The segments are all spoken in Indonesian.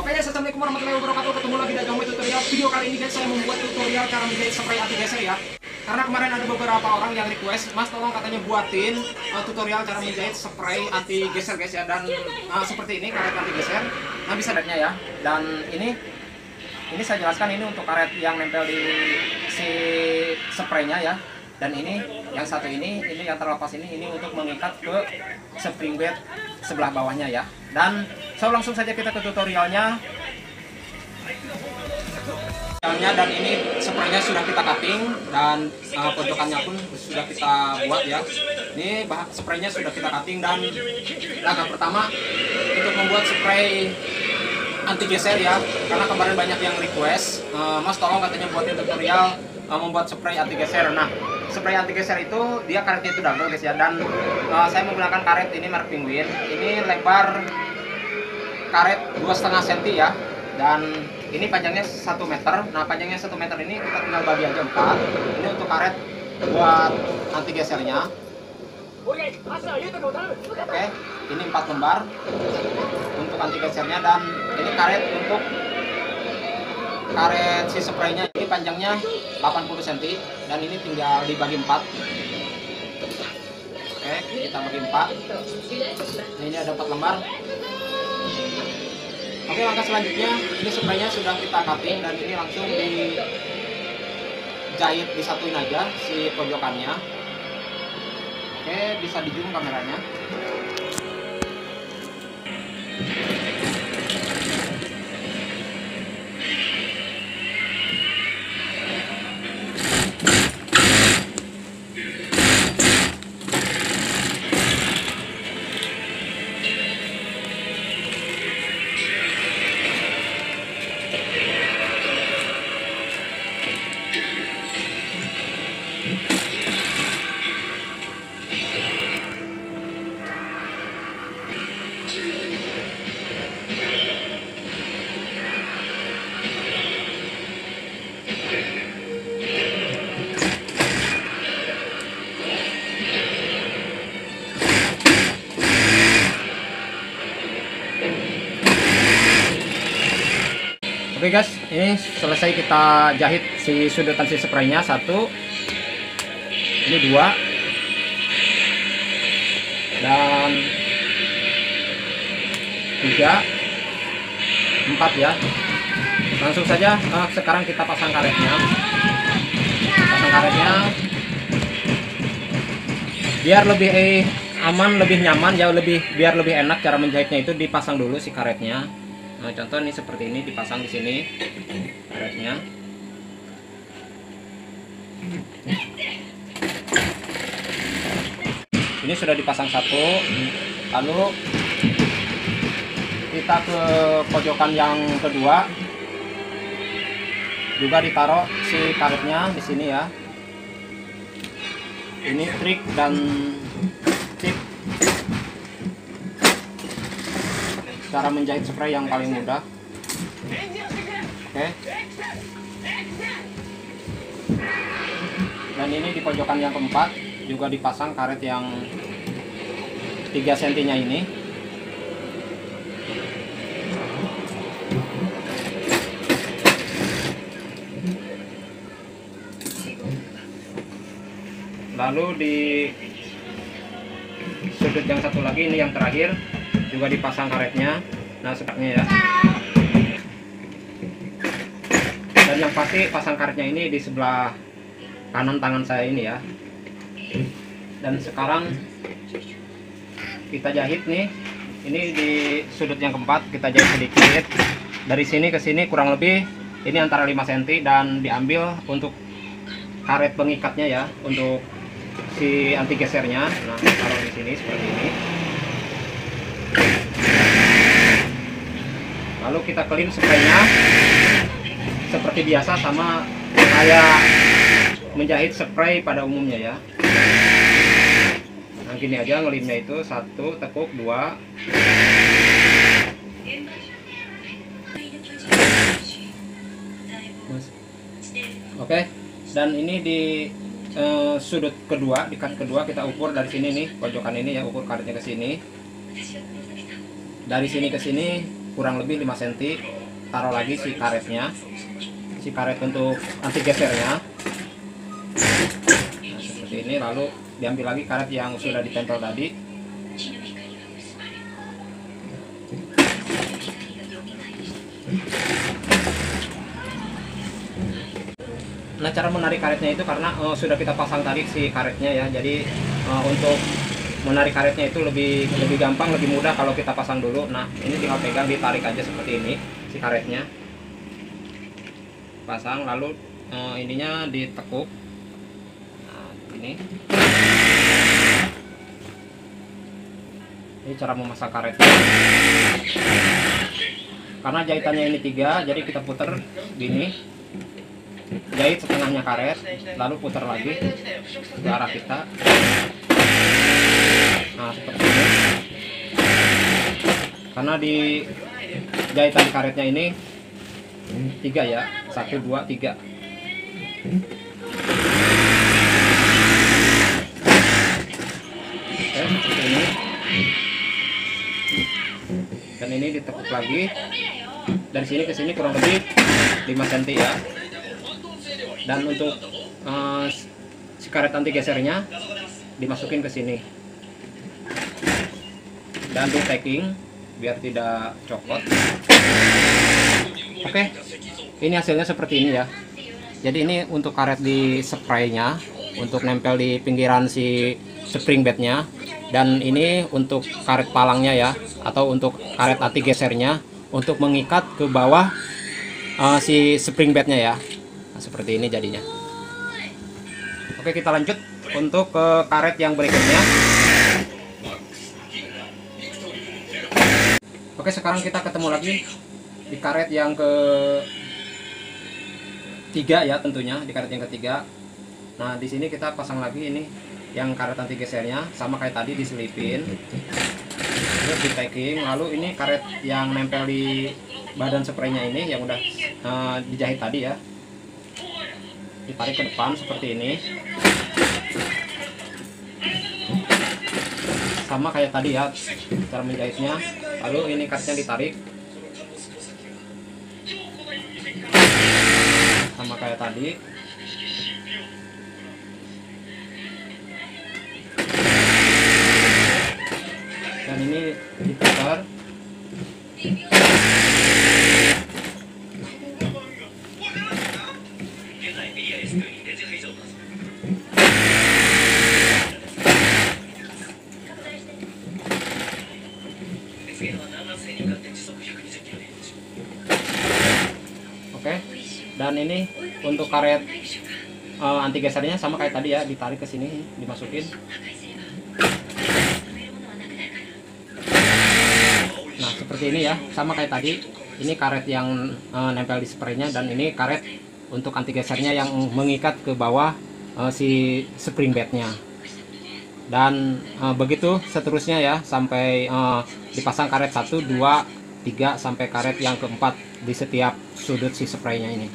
Oke guys, assalamualaikum warahmatullahi wabarakatuh. Ketemu lagi dengan Jomboy Tutorial. Video kali ini guys, saya membuat tutorial cara menjahit spray anti geser ya. Karena kemarin ada beberapa orang yang request, Mas tolong katanya buatin tutorial cara menjahit spray anti geser guys ya. Dan seperti ini karet anti geser. Nah bisa lihatnya ya. Dan ini saya jelaskan ini untuk karet yang nempel di si spraynya ya. Dan ini yang satu ini yang terlepas ini untuk mengikat ke spring bed sebelah bawahnya ya. Dan langsung saja kita ke tutorialnya. Dan ini spraynya sudah kita cutting dan pojokannya pun sudah kita buat ya. Ini spraynya sudah kita cutting dan langkah pertama untuk membuat spray anti geser ya. Karena kemarin banyak yang request, Mas tolong katanya buatin tutorial membuat spray anti geser. Nah, spray anti geser itu dia karetnya itu double guys ya. Dan saya menggunakan karet ini merek Penguin. Ini lebar karet 2,5 cm ya. Dan ini panjangnya 1 meter. Nah, panjangnya 1 meter ini kita tinggal bagi aja 4. Ini untuk karet buat anti gesernya. Oke, ini 4 lembar untuk anti gesernya. Dan ini karet untuk karet si spraynya. Ini panjangnya 80 cm dan ini tinggal dibagi 4. Oke, kita bagi 4. Ini ada 4 lembar. Oke, langkah selanjutnya ini spraynya sudah kita cutting dan ini langsung dijahit, disatuin aja si pojokannya. Oke, bisa di zoom kameranya. Oke guys, ini selesai kita jahit si sudutan si spraynya. 1, ini 2, dan 3, 4 ya. Langsung saja sekarang kita pasang karetnya. Biar lebih aman, lebih nyaman ya, biar lebih enak cara menjahitnya itu dipasang dulu si karetnya. Nah, contoh nih seperti ini dipasang di sini karetnya. Ini sudah dipasang 1. Lalu kita ke pojokan yang kedua juga ditaruh si karetnya di sini ya. Ini trik dan tip cara menjahit spray yang paling mudah. Oke. Dan ini di pojokan yang keempat juga dipasang karet yang 3 cm nya ini. Lalu di sudut yang satu lagi ini yang terakhir juga dipasang karetnya. Nah, sepertinya ya. Dan yang pasti pasang karetnya ini di sebelah kanan tangan saya ini ya. Dan sekarang kita jahit nih. Ini di sudut yang keempat kita jahit sedikit. Dari sini ke sini kurang lebih ini antara 5 cm dan diambil untuk karet pengikatnya ya, untuk si anti gesernya. Nah, taruh di sini seperti ini. Lalu kita clean spraynya seperti biasa, sama kayak menjahit spray pada umumnya ya. Nah, gini aja ngelimnya itu. 1 tekuk, 2. Oke, dan ini di sudut kedua, di cut kedua kita ukur dari sini nih, pojokan ini ya, ukur karetnya ke sini. Dari sini ke sini kurang lebih 5 cm. Taruh lagi si karetnya, si karet untuk anti gesernya. Nah, seperti ini. Lalu diambil lagi karet yang sudah ditempel tadi. Nah, cara menarik karetnya itu karena sudah kita pasang tadi si karetnya ya. Jadi untuk menarik karetnya itu lebih gampang, lebih mudah kalau kita pasang dulu. Nah, ini tinggal pegang, ditarik aja seperti ini si karetnya. Pasang, lalu ininya ditekuk. Nah, ini cara memasang karetnya. Karena jahitannya ini 3, jadi kita putar gini. Jahit setengahnya karet, lalu putar lagi ke arah kita. Nah, seperti ini. Karena di jahitan karetnya ini 3 ya, 1, 2, 3. Oke, seperti ini. Dan ini ditekuk lagi. Dari sini ke sini kurang lebih 5 cm ya. Dan untuk si karet anti gesernya dimasukin ke sini dan di tacking biar tidak copot. Oke, ini hasilnya seperti ini ya. Jadi ini untuk karet di spraynya untuk nempel di pinggiran si spring bednya, dan ini untuk karet palangnya ya, atau untuk karet anti gesernya untuk mengikat ke bawah si spring bednya ya. Nah, seperti ini jadinya. Oke, kita lanjut untuk ke karet yang berikutnya. Oke, sekarang kita ketemu lagi di karet yang ketiga ya, tentunya di karet yang ketiga. Nah, di sini kita pasang lagi ini yang karet anti gesernya, sama kayak tadi diselipin, terus di tacking. Lalu ini karet yang nempel di badan spraynya ini yang udah dijahit tadi ya, ditarik ke depan seperti ini, sama kayak tadi ya cara menjahitnya. Lalu ini karetnya ditarik sama kayak tadi. Dan ini diputar. Oke, dan ini untuk karet anti gesernya sama kayak tadi ya, ditarik ke sini, dimasukin. Nah, seperti ini ya, sama kayak tadi. Ini karet yang nempel di spraynya, dan ini karet untuk anti gesernya yang mengikat ke bawah si spring bednya. Dan begitu seterusnya ya, sampai dipasang karet 1, 2, 3 sampai karet yang keempat di setiap sudut si spraynya ini.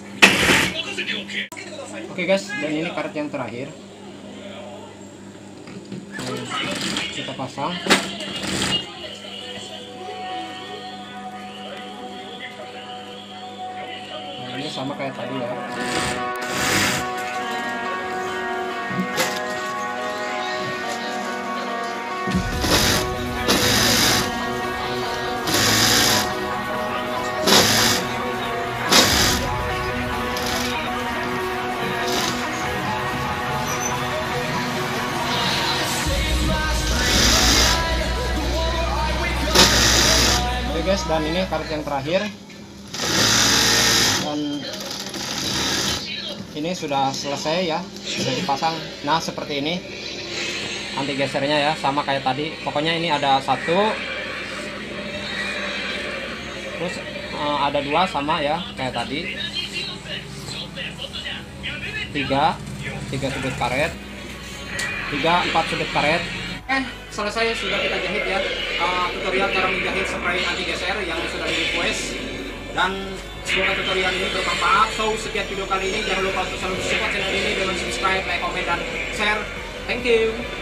Oke guys, dan ini karet yang terakhir. Kita pasang. Nah, ini sama kayak tadi ya. Guys, dan ini karet yang terakhir, dan ini sudah selesai ya, sudah dipasang. Nah, seperti ini anti gesernya ya, sama kayak tadi. Pokoknya ini ada 1, terus ada 2 sama ya kayak tadi, 3 sudut karet, 4 sudut karet. Selesai, sudah kita jahit ya, tutorial cara menjahit spray anti geser yang sudah di request. Dan semoga tutorial ini bermanfaat. So, sekian video kali ini, jangan lupa untuk selalu support channel ini dengan subscribe, like, comment, dan share. Thank you.